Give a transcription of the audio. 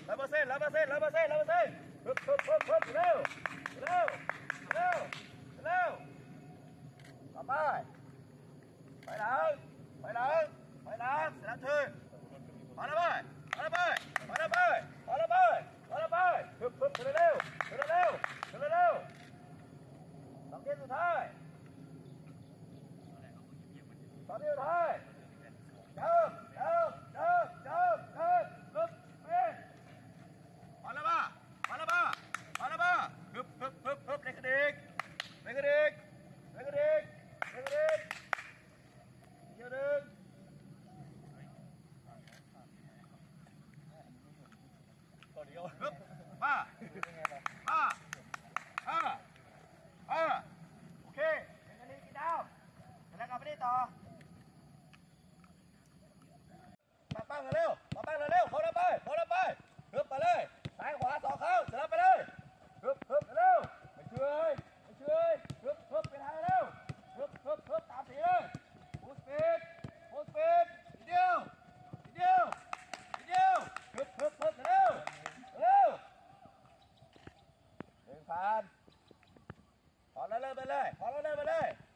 100%ฮึบเร็วต่อไปไปหลังเสร็จแล้วถือพอแล้วไปฮึบเร็วสองเกมสุดท้ายเดินฮึบเป็นพอแล้วป่ะฮึบเล็กกระดิกเดี๋ยวดึงฮึบมาโอเคเป็นกันดีกินดาวแล้วกลับไปนี่ต่อปั้งเร็วเขาแล้วไปฮึบไปเลยซ้ายขวา2 ครั้งเสร็จแล้วไปเลยฮึบเร็วไม่เชื่อยฮึบไปทางเร็วฮึบตามสีเลยฟูลสปีดอีกเดียวฮึบเร็ว1,000พอแล้วเริ่มไปเลย